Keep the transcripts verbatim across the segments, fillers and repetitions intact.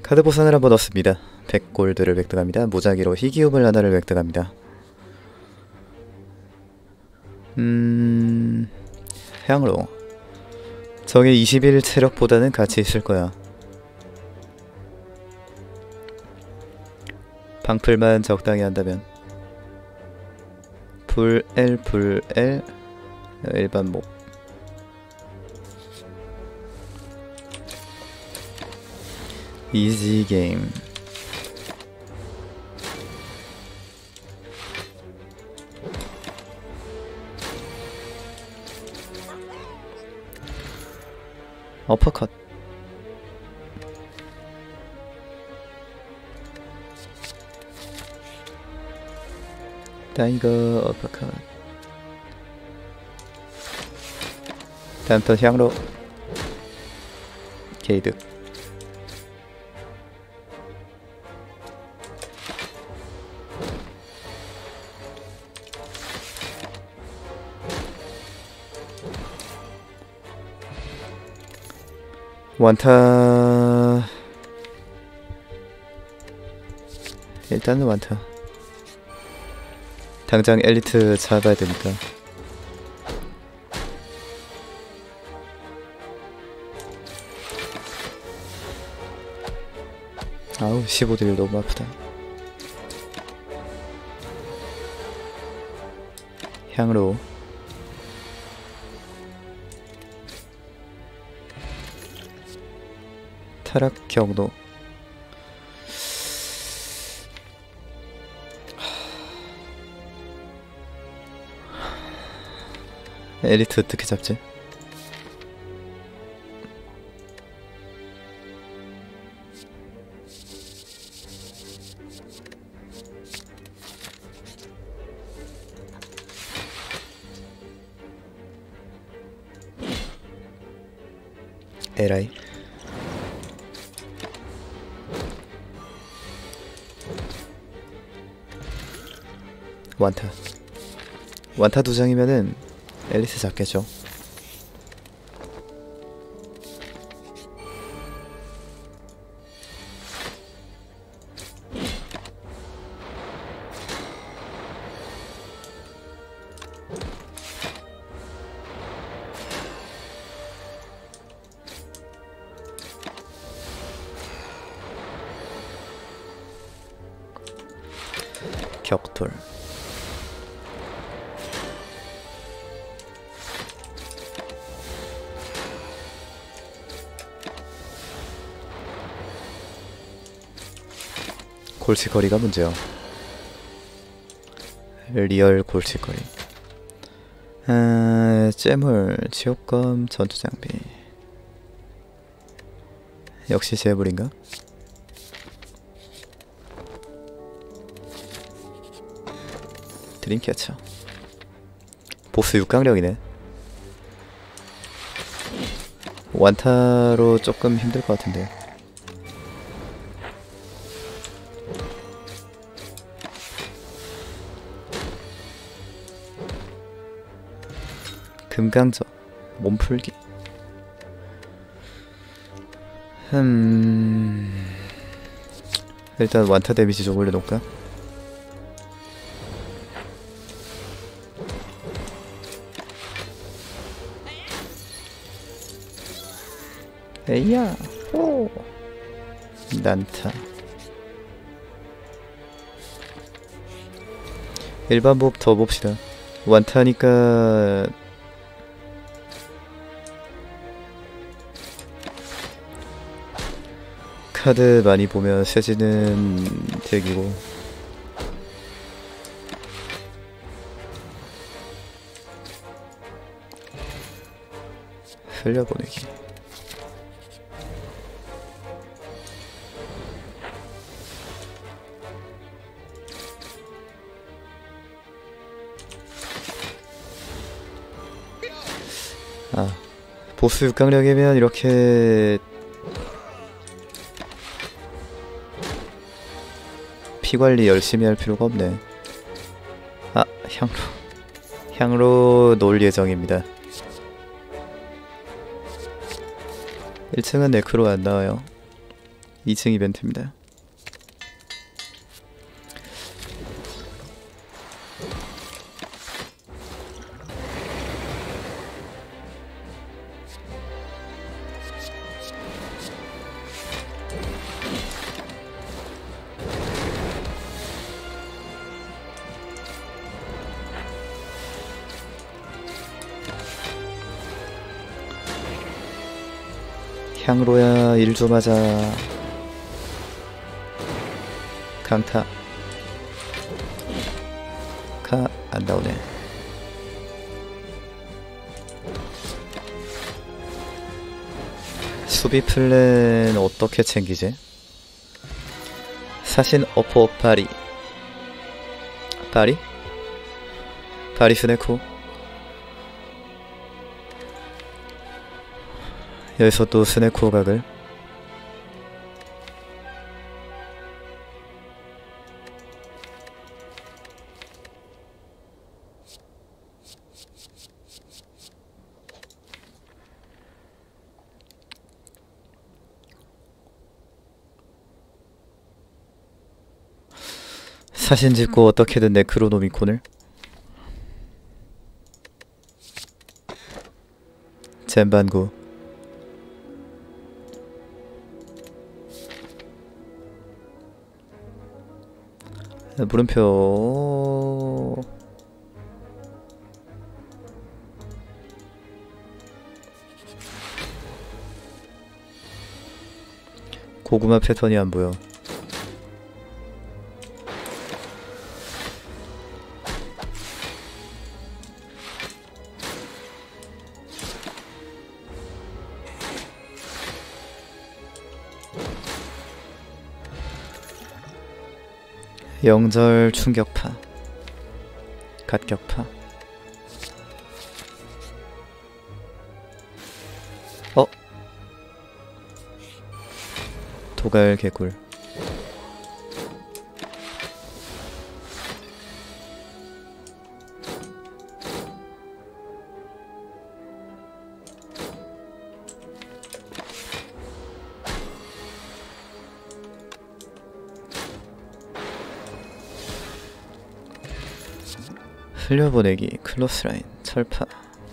카드 보상을 한번 얻습니다. 백 골드를 획득합니다. 무작위로 희귀우물 하나를 획득합니다. 음... 향로 적의 이십일 체력보다는 가치 있을 거야. 방풀만 적당히 한다면. 불 L 불 L 일반 몹. 이지 게임. 어퍼컷. 타이거 어퍼컷. 다음 턴 향로. 게이득. 완타. 일단은 완타. 당장 엘리트 잡아야 되니까. 아우 십오 딜 너무 아프다. 향로. 타락 경로. 엘리트 어떻게 잡지? 에라이. 완타. 완타 두 장이면은 엘리트 잡겠죠. 격돌. 골칫거리가 문제야. 리얼 골칫거리. 아, 잼물, 지옥검, 전투장비. 역시 재물인가? 드림캐쳐. 보스 육 강력이네. 완타로 조금 힘들 것 같은데. 금강저. 몸풀기. 음... 일단 완타 데미지 좀 올려놓을까? 에이야. 오. 난타. 일반 몹 더 봅시다. 완타니까 카드 많이 보면 세지는 덱이고. 흘려보내기. 아, 보스 육 강력이면 이렇게 피관리 열심히 할 필요가 없네. 아, 향로. 향로 놓을 예정입니다. 일 층은 네크로 안 나와요. 이 층 이벤트입니다. 향로야 일 좀 하자. 강타. 가 안 나오네. 수비 플랜 어떻게 챙기지? 사신 어퍼 바리. 바리? 바리 스네코. 여기서 또 스네코 각을. 사신 짓고 어떻게든 네크로노미콘을. 젠반구. 물음표. 고구마 패턴이 안 보여. 영절 충격파. 갓격파. 어? 도갈 개굴. 흘려보내기, 클로스라인, 철파.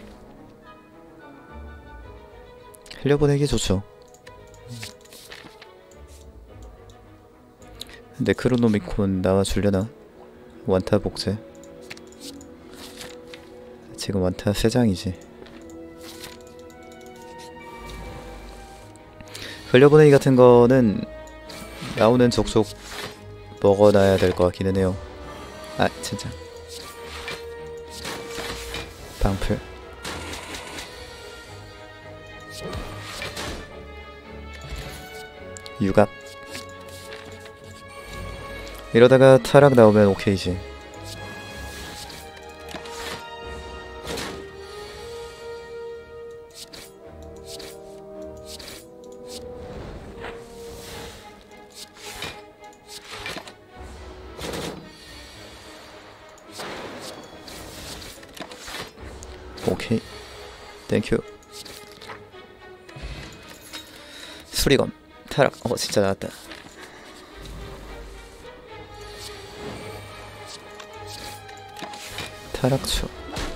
흘려보내기 좋죠. 네크로노미콘 나와주려나? 완타 복제. 지금 완타 세 장이지. 흘려보내기 같은 거는 나오는 족족 먹어놔야 될 것 같기는 해요. 아 진짜. 방풀. 유갑. 이러다가 타락 나오면 오케이지. 오케이. 땡큐. 수리검. 타락. 어 진짜 나왔다. 타락초.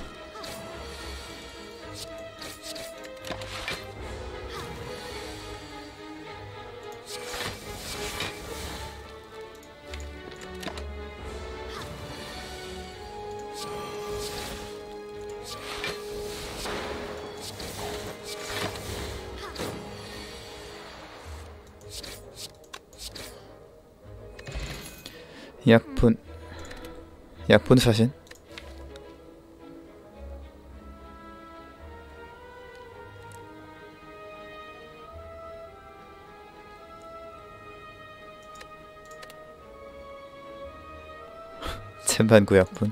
약분. 약분 사신. 젠반구 약분.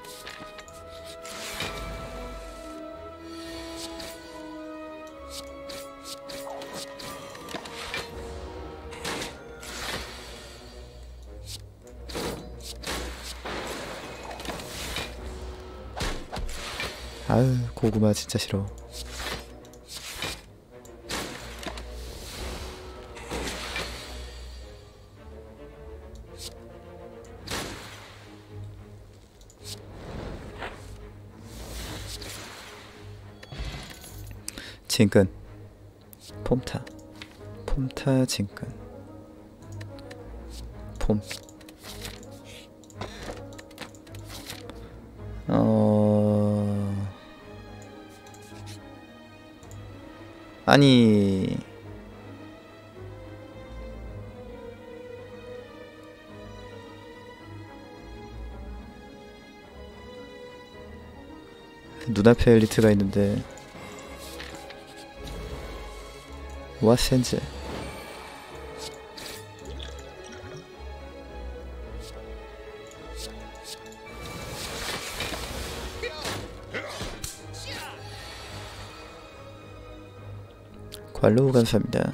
아유 고구마 진짜 싫어. 진근 폼타 폼타 진근 폼 어... 아니 눈앞에 엘리트가 있는데 와센즈 관로 감사합니다.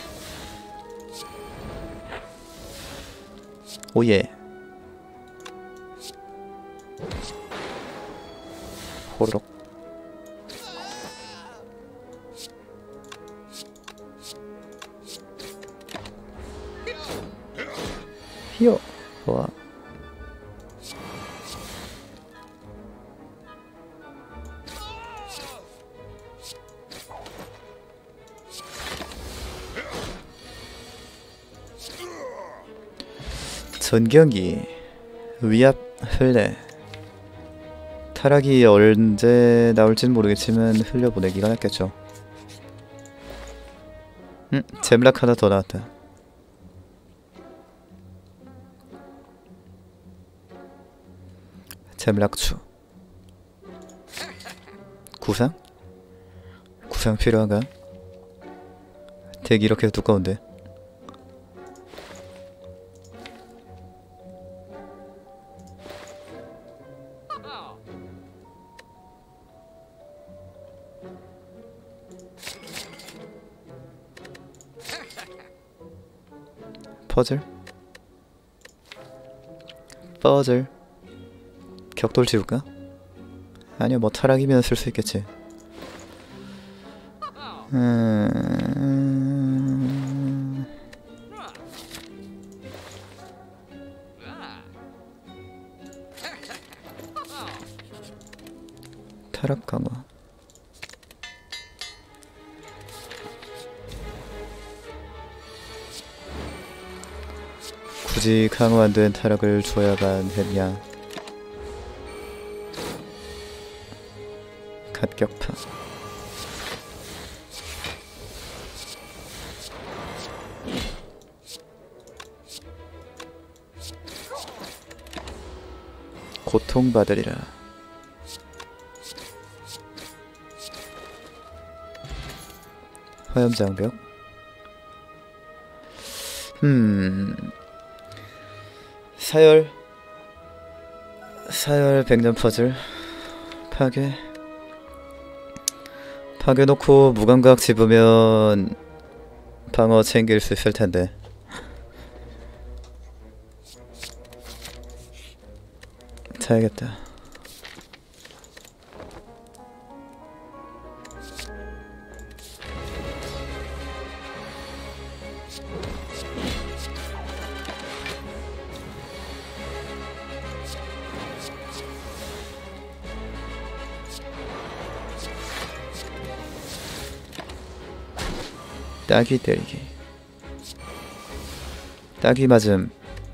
오예 호로록 히어 좋아. 전경기 위압 흘레 타락이 언제 나올진 모르겠지만 흘려보내기가 낫겠죠. 음, 잼락 하나 더 나왔다. 잼락추 구상? 구상 필요한가? 덱이 이렇게 두꺼운데. 퍼즐? 퍼즐 격돌 지울까? 아니야 뭐 타락이면 쓸 수 있겠지. 음... 타락 강화 굳이 강화 안된 타락을 줘야만 했냐. 갓격파 고통받으리라. 화염장벽 음... 사열 사열 백년 퍼즐 파괴 파괴 놓고 무감각 집으면 방어 챙길 수 있을 텐데. 자야겠다. 따기 때리기 따기 맞음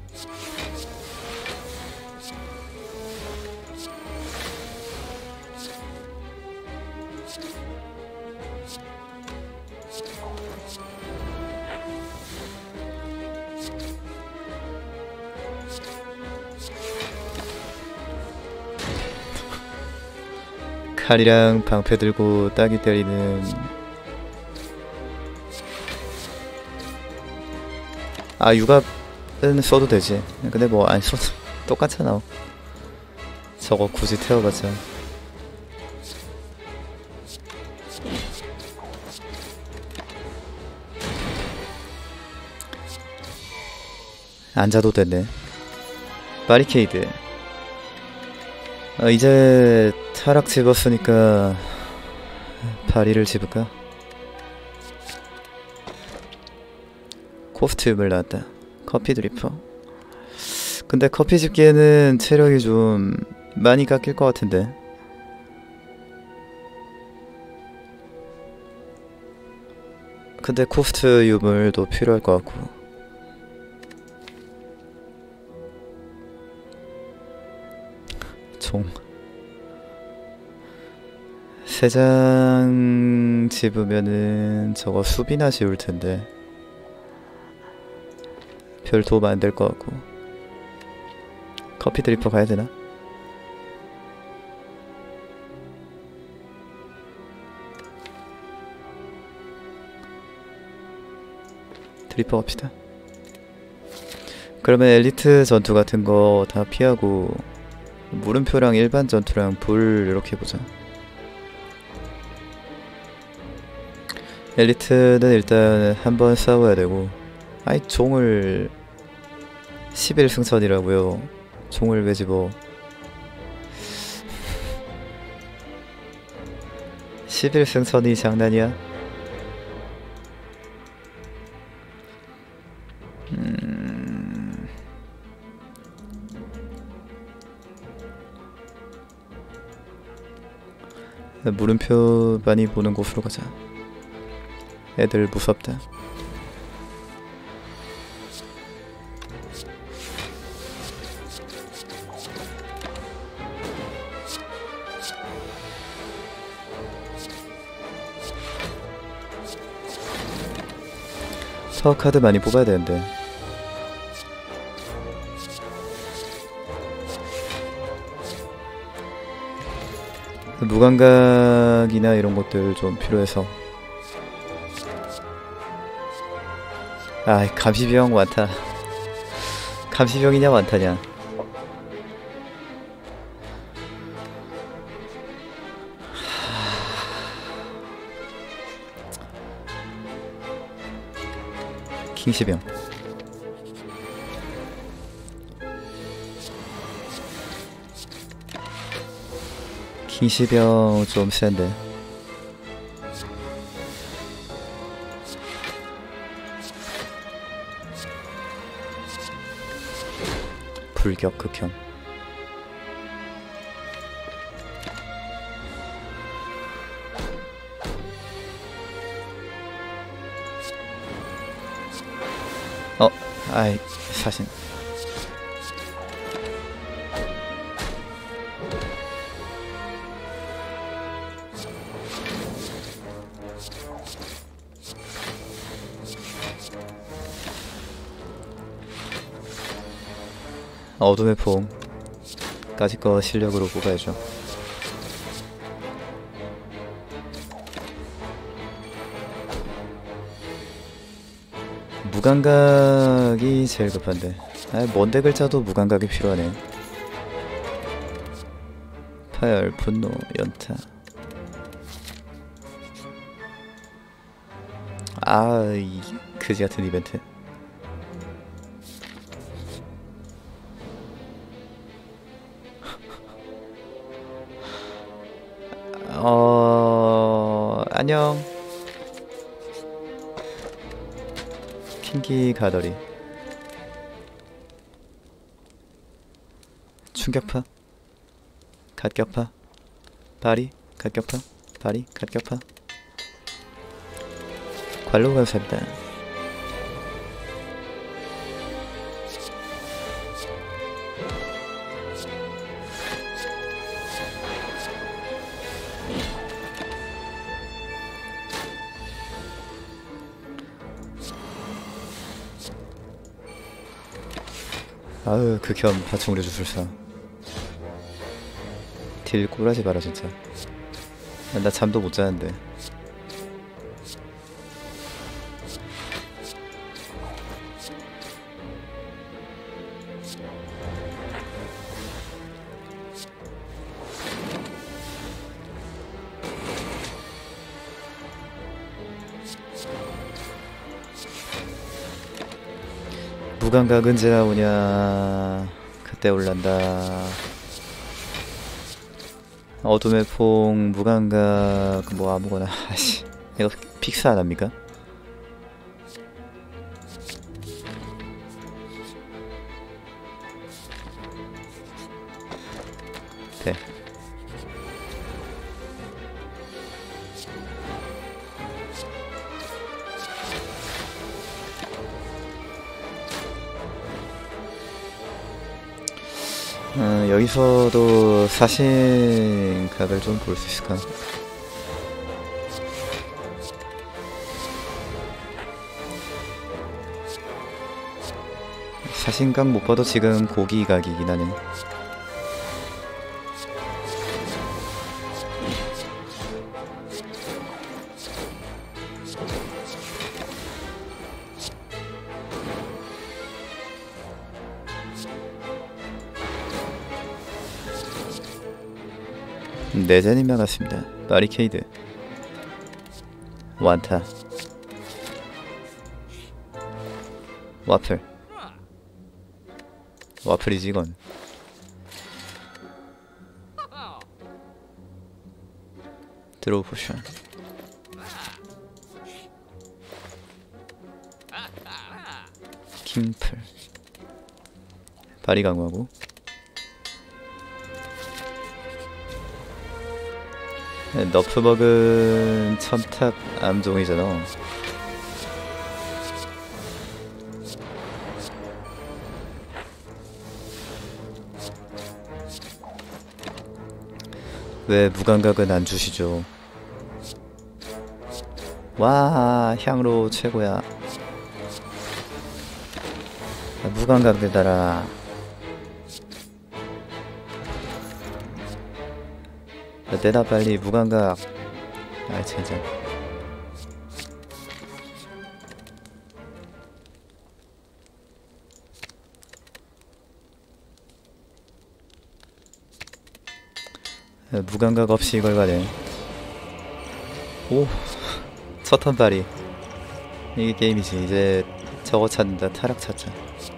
칼이랑 방패 들고 따기 때리는. 아 육압은 써도 되지. 근데 뭐 안 써도 똑같잖아. 저거 굳이 태워봤자. 앉아도 됐네. 바리케이드. 어, 이제 타락 집었으니까 바리를 집을까? 코스튬을 나왔다. 커피 드리퍼. 근데 커피 집기에는 체력이 좀 많이 깎일 것 같은데. 근데 코스트 유물도 필요할 것 같고. 총 세 장 집으면은 저거 수비나 지울 텐데 별 도움 안 될 것 같고. 커피 드리퍼 가야 되나? 드리퍼 갑시다. 그러면 엘리트 전투 같은 거 다 피하고 물음표랑 일반 전투랑 불 이렇게 보자. 엘리트는 일단 한번 싸워야 되고. 아이 종을 십일 승천이라고요. 종을 왜 집어? 십일 승천이 장난이야? 음... 물음표 많이 보는 곳으로 가자. 애들 무섭다. 파워 카드 많이 뽑아야 되는데. 무감각이나 이런 것들 좀 필요해서. 아, 감시병 많다. 감시병이냐 많다냐. 킹시병. 킹시병 좀 센데. 불격 극혐. 어, 아이 사신. 어둠의 폼까지 거 실력으로 뽑아야죠. 무감각이 제일 급한데. 아, 뭔데 글자도 무감각이 필요하네. 파열, 분노, 연타. 아, 이 그지 같은 이벤트. 어... 안녕. 킹기 가더리. 충격파. 갓격파. 바리. 갓격파. 바리. 갓격파. 관로 감사합니다. 아으 극혐 파충우리 주술사. 딜 꿀하지 마라 진짜. 나 잠도 못 자는데. 무감각 언제 나오냐. 그때 올란다. 어둠의 폭, 무감각 뭐 아무거나. 아씨, 이거 픽스 안 합니까? 네. 어, 여기서도 사신 각을 좀 볼 수 있을까? 사신각 못 봐도 지금 고기 각이긴 하네. 네제님 나갔습니다. 바리케이드 완타 와플 와플이지 이건. 드로우 포션 킴플 바리 강화하고 너프버그는 첨탑 암종이잖아. 왜 무감각은 안 주시죠? 와, 향로 최고야. 아, 무감각 되다라. 내다 빨리 무감각. 아 진짜. 무감각 없이 이걸 가네. 오, 첫 턴발이. 이게 게임이지. 이제 저거 찾는다. 타락 찾자.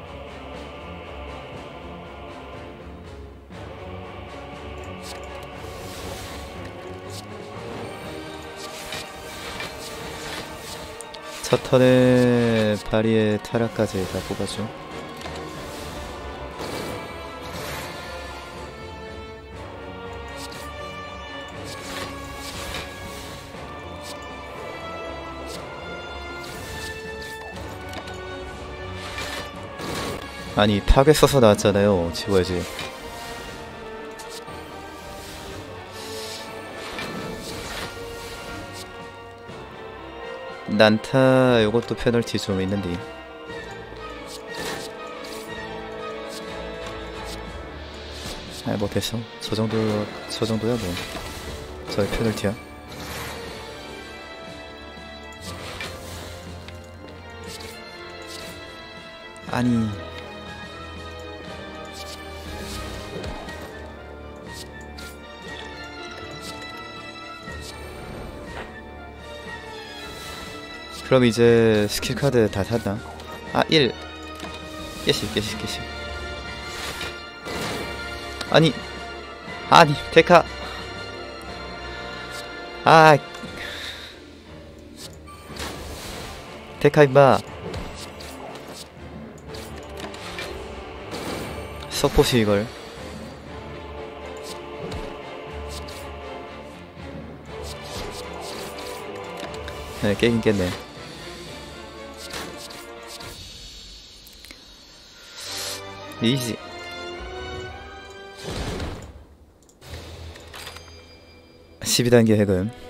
첫 턴에 바리의 타락까지 다 뽑아줘. 아니 파괴 써서 나왔잖아요. 지워야지. 난타 요것도 페널티 좀 있는데. 아 뭐 됐어. 저 정도 저 정도야 뭐. 저의 페널티야. 아니. 그럼 이제 스킬 카드 다 샀나? 아 일 개씩 개씩 개씩. 아니 아니 데카. 아 데카 임마. 서포시 이걸. 네 깨긴 깼네. 이지. 십이 단계 해금.